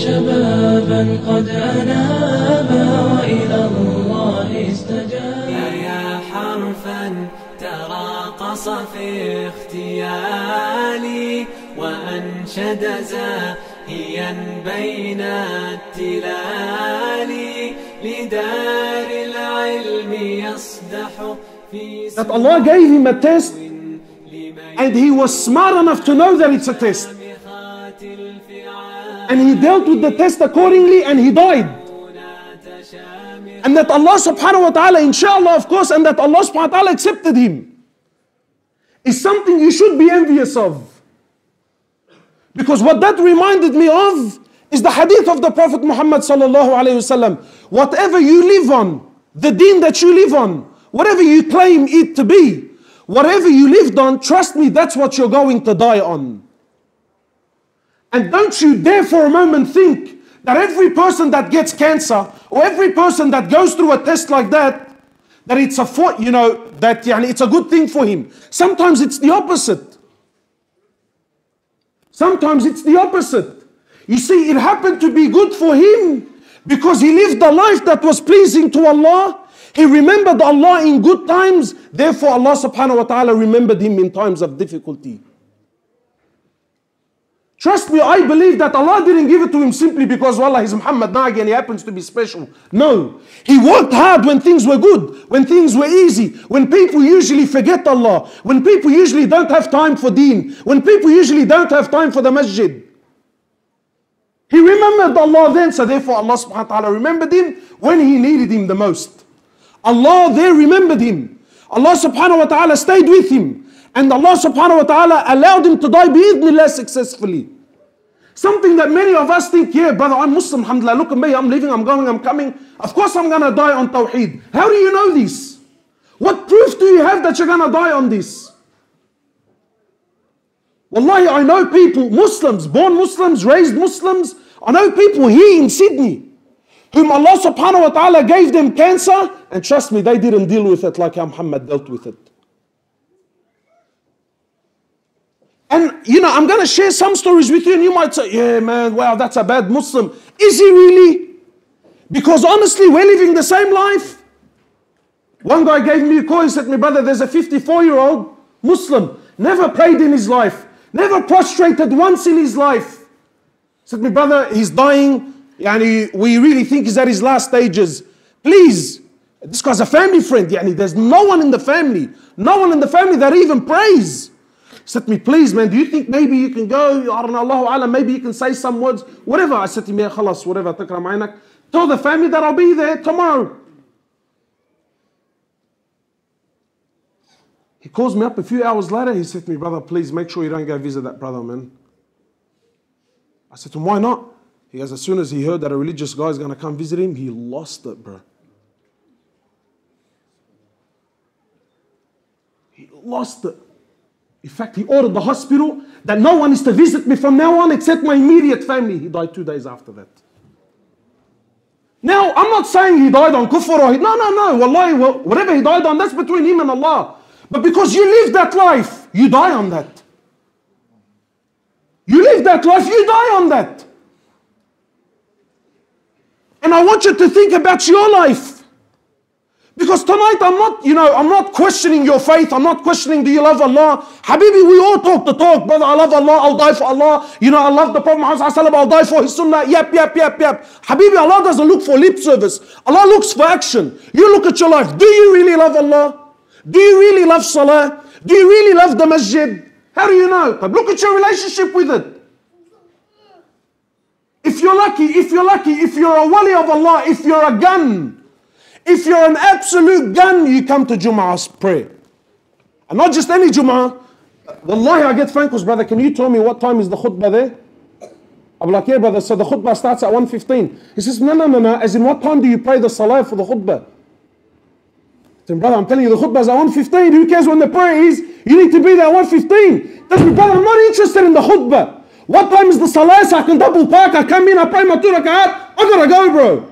شبابا قد أنابا وإلى الله استجابا. يا حرفا تراقص في اغتيالي وأنشد زاهيا بين التلال لدار العلم يصدح في That Allah gave him a test and he was smart enough to know that it's a test. And he dealt with the test accordingly and he died. And that Allah subhanahu wa ta'ala, inshallah of course, and that Allah subhanahu wa ta'ala accepted him, is something you should be envious of. Because what that reminded me of is the hadith of the Prophet Muhammad sallallahu alayhi wasallam. Whatever you live on, the deen that you live on, whatever you claim it to be, whatever you lived on, trust me, that's what you're going to die on. And don't you dare for a moment think that every person that gets cancer or every person that goes through a test like that it's a it's a good thing for him. Sometimes it's the opposite. Sometimes it's the opposite. You see, it happened to be good for him because he lived a life that was pleasing to Allah. He remembered Allah in good times. Therefore, Allah subhanahu wa ta'ala remembered him in times of difficulty. Trust me, I believe that Allah didn't give it to him simply because, wallah, he's Muhammad Nagi and he happens to be special. No. He worked hard when things were good, when things were easy, when people usually forget Allah, when people usually don't have time for deen, when people usually don't have time for the masjid. He remembered Allah then, so therefore Allah subhanahu wa ta'ala remembered him when he needed him the most. Allah there remembered him. Allah subhanahu wa ta'ala stayed with him. And Allah subhanahu wa ta'ala allowed him to die bi'idhnillah successfully. Something that many of us think, yeah, brother, I'm Muslim, alhamdulillah, look at me, I'm living, I'm going, I'm coming. Of course I'm going to die on Tawheed. How do you know this? What proof do you have that you're going to die on this? Wallahi, I know people, Muslims, born Muslims, raised Muslims. I know people here in Sydney whom Allah subhanahu wa ta'ala gave them cancer, and trust me, they didn't deal with it like how Muhammad dealt with it. And I'm going to share some stories with you and you might say, yeah man, wow, that's a bad Muslim. Is he really? Because honestly, we're living the same life. One guy gave me a call and said to me, brother, there's a 54-year-old Muslim, never prayed in his life, never prostrated once in his life. He said to me, brother, he's dying, we really think he's at his last stages. Please, this guy's a family friend, there's no one in the family that even prays. He said to me, please man, do you think maybe you can go, I don't know, Allahu Alam, maybe you can say some words, whatever. I said to him, yeah, khalas, whatever, takram aynak. Tell the family that I'll be there tomorrow. He calls me up a few hours later, he said to me, brother, please make sure you don't go visit that brother, man. I said to him, why not? He goes, as soon as he heard that a religious guy is going to come visit him, he lost it, bro. He lost it. In fact, he ordered the hospital that no one is to visit me from now on except my immediate family. He died 2 days after that. Now, I'm not saying he died on kufr or no. Wallahi, whatever he died on, that's between him and Allah. But because you live that life, you die on that. You live that life, you die on that. And I want you to think about your life. Because tonight I'm not questioning your faith. I'm not questioning, do you love Allah? Habibi, we all talk the talk. Brother, I love Allah, I'll die for Allah. I love the Prophet Muhammad sallallahu alaihi wasallam, I'll die for his sunnah. Yep. Habibi, Allah doesn't look for lip service. Allah looks for action. You look at your life. Do you really love Allah? Do you really love salah? Do you really love the masjid? How do you know? But look at your relationship with it. If you're lucky, if you're a wali of Allah, if you're a gun, if you're an absolute gun, you come to Jum'ah's prayer. And not just any Jum'ah. Wallahi, I get phone calls, brother, can you tell me what time is the khutbah there? I'm like, yeah, brother, so the khutbah starts at 1:15. He says, no, as in what time do you pray the salah for the khutbah? I said, brother, I'm telling you, the khutbah is at 1:15. Who cares when the prayer is? You need to be there at 1:15. Tell me, brother, I'm not interested in the khutbah. What time is the salah so I can double park? I come in, I pray my 2 rak'at. I gotta go, bro.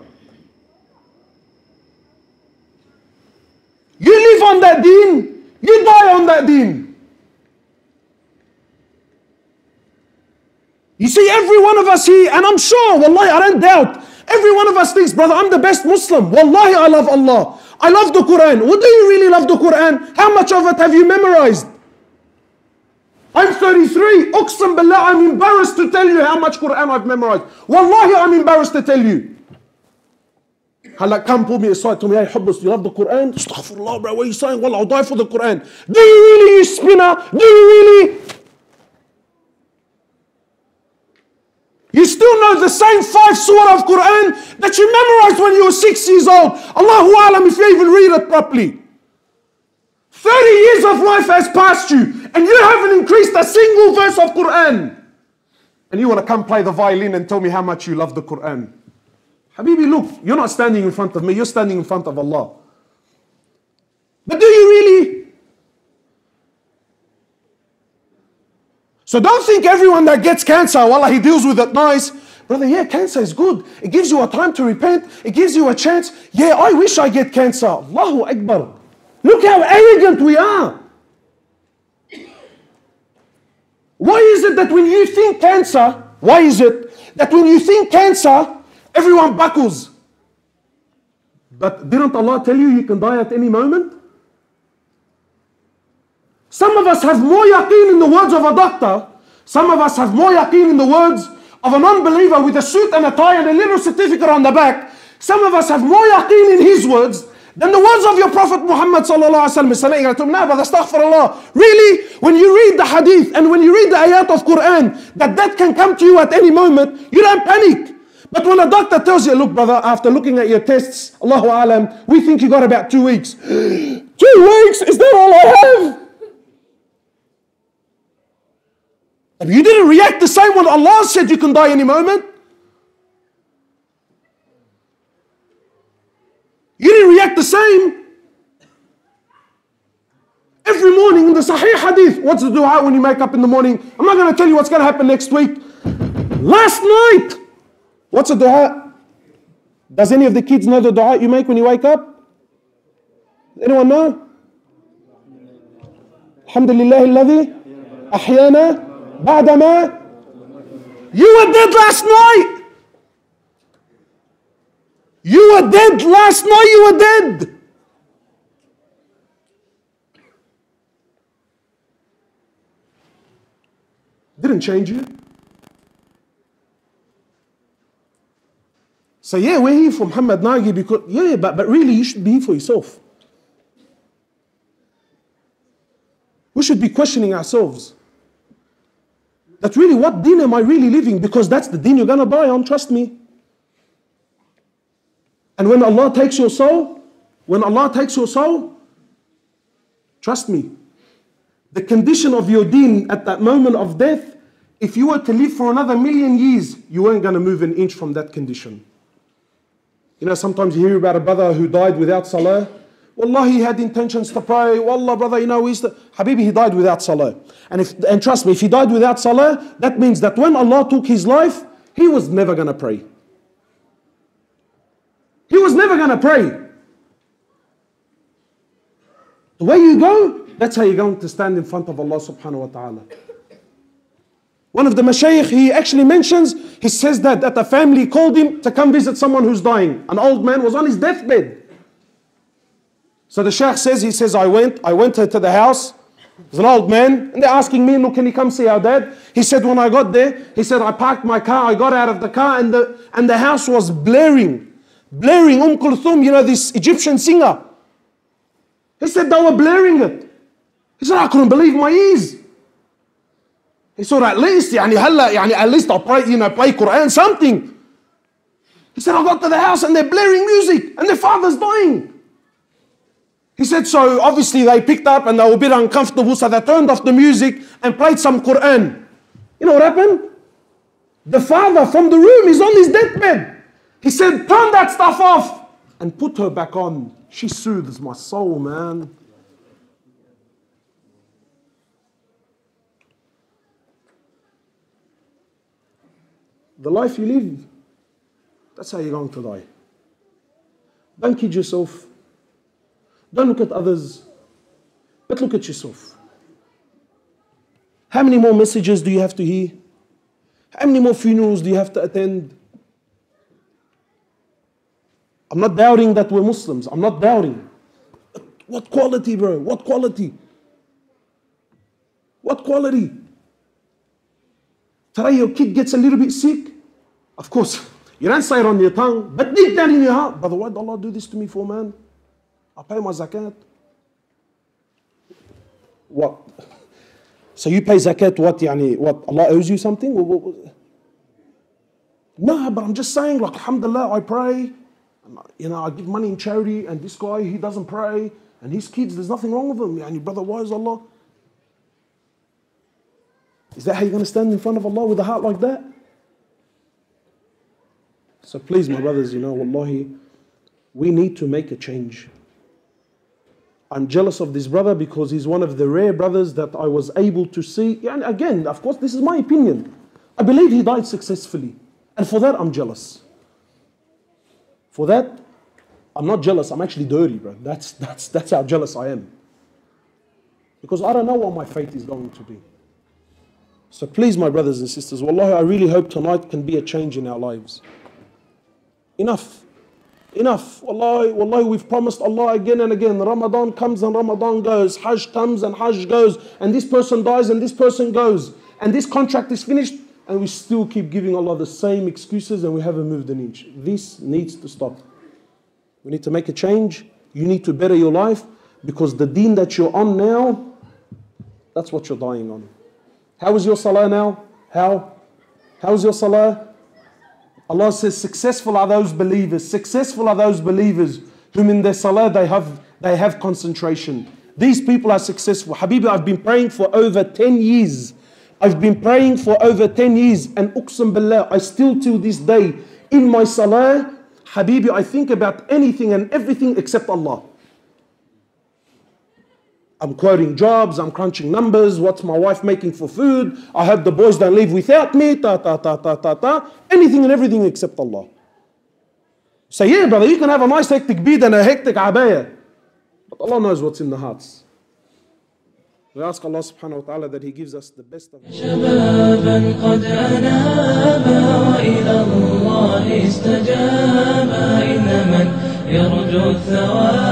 You live on that deen, you die on that deen. You see, every one of us here, and I'm sure, wallahi, I don't doubt, every one of us thinks, brother, I'm the best Muslim. Wallahi, I love Allah. I love the Quran. What do you really love the Quran? How much of it have you memorized? I'm 33. Uqsam billah, I'm embarrassed to tell you how much Quran I've memorized. Wallahi, I'm embarrassed to tell you. Hala, come pull me aside, tell me, hey, Hubbas, you love the Quran? Astaghfirullah, bro, what are you saying? Wallah, I'll die for the Quran. Do you really, you spinner? Do you really? You still know the same 5 surah of Quran that you memorized when you were 6 years old. Allahu Alam if you even read it properly. 30 years of life has passed you and you haven't increased a single verse of Quran. And you want to come play the violin and tell me how much you love the Quran. Habibi, look, you're not standing in front of me, you're standing in front of Allah. But do you really? So don't think everyone that gets cancer, wallah, he deals with it nice. Brother, yeah, cancer is good. It gives you a time to repent. It gives you a chance. Yeah, I wish I get cancer. Allahu Akbar. Look how arrogant we are. Why is it that when you think cancer, everyone buckles? But didn't Allah tell you can die at any moment? Some of us have more yaqeen in the words of a doctor. Some of us have more yaqeen in the words of an unbeliever with a suit and a tie and a little certificate on the back. Some of us have more yaqeen in his words than the words of your Prophet Muhammad sallallahu alaihi wasallam. No, but astaghfirullah. Really, when you read the hadith and when you read the ayat of Quran, that can come to you at any moment, you don't panic. But when a doctor tells you, look brother, after looking at your tests, Allahu Alam, we think you got about 2 weeks. 2 weeks? Is that all I have? You didn't react the same when Allah said you can die any moment. You didn't react the same. Every morning in the Sahih Hadith, what's the dua when you wake up in the morning? I'm not going to tell you what's going to happen next week. Last night, what's the dua? Does any of the kids know the dua you make when you wake up? Anyone know? Alhamdulillah alladhi ahyana ba'dama. You were dead last night. You were dead last night. You were dead. Didn't change you. So yeah, we're here for Muhammad Nagi because, yeah, but really you should be here for yourself. We should be questioning ourselves. That really, what deen am I really living? Because that's the deen you're going to die on, trust me. And when Allah takes your soul, trust me, the condition of your deen at that moment of death, if you were to live for another 1,000,000 years, you weren't going to move an inch from that condition. You know, sometimes you hear about a brother who died without salah. Wallah, he had intentions to pray. Wallah, brother, you know, Habibi, he died without salah. And trust me, if he died without salah, that means that when Allah took his life, he was never going to pray. He was never going to pray. The way you go, that's how you're going to stand in front of Allah subhanahu wa ta'ala. One of the mashayikh, he actually mentions, he says that a family called him to come visit someone who's dying. An old man was on his deathbed. So the shaykh says, he says, I went to the house. There's an old man, and they're asking me, look, can you come see our dad? He said, when I got there, he said, I parked my car, I got out of the car, and the house was blaring. Blaring, Kulthum, you know, this Egyptian singer. He said, they were blaring it. He said, I couldn't believe my ears. He said, at least I'll pray, play Quran, something. He said, I got to the house and they're blaring music and their father's dying. He said, so obviously they picked up and they were a bit uncomfortable, so they turned off the music and played some Quran. You know what happened? The father from the room is on his deathbed. He said, turn that stuff off and put her back on. She soothes my soul, man. The life you live, that's how you're going to die. Don't kid yourself. Don't look at others, but look at yourself. How many more messages do you have to hear? How many more funerals do you have to attend? I'm not doubting that we're Muslims. I'm not doubting. What quality, bro? What quality? What quality? Today your kid gets a little bit sick. Of course, you don't say it on your tongue, but deep down in your heart, brother, why did Allah do this to me for, man? I pay my zakat. What? So you pay zakat, what, yani, what, Allah owes you something? No, but I'm just saying, like, alhamdulillah, I pray. You know, I give money in charity, and this guy, he doesn't pray, and his kids, there's nothing wrong with them. Yani, brother, why is Allah? Is that how you're going to stand in front of Allah with a heart like that? So please, my brothers, you know, wallahi, we need to make a change. I'm jealous of this brother because he's one of the rare brothers that I was able to see. And again, of course, this is my opinion. I believe he died successfully. And for that, I'm jealous. For that, I'm not jealous. I'm actually dirty, bro. That's how jealous I am. Because I don't know what my fate is going to be. So please, my brothers and sisters, wallahi, I really hope tonight can be a change in our lives. Enough. Enough. Wallahi, wallahi, we've promised Allah again and again. Ramadan comes and Ramadan goes. Hajj comes and Hajj goes. And this person dies and this person goes. And this contract is finished. And we still keep giving Allah the same excuses and we haven't moved an inch. This needs to stop. We need to make a change. You need to better your life. Because the deen that you're on now, that's what you're dying on. How is your salah now? How is your salah? Allah says, successful are those believers. Successful are those believers whom in their salah they have concentration. These people are successful. Habibi, I've been praying for over 10 years. I've been praying for over 10 years. And uqsam billah, I still till this day, in my salah, Habibi, I think about anything and everything except Allah. I'm quoting jobs, I'm crunching numbers, what's my wife making for food, I hope the boys don't leave without me, anything and everything except Allah. So yeah, brother, you can have a nice hectic beard and a hectic abaya, but Allah knows what's in the hearts. We ask Allah subhanahu wa ta'ala that He gives us the best of it. شبابا قد أنابا وإلى الله استجابا إن من يرجو الثواب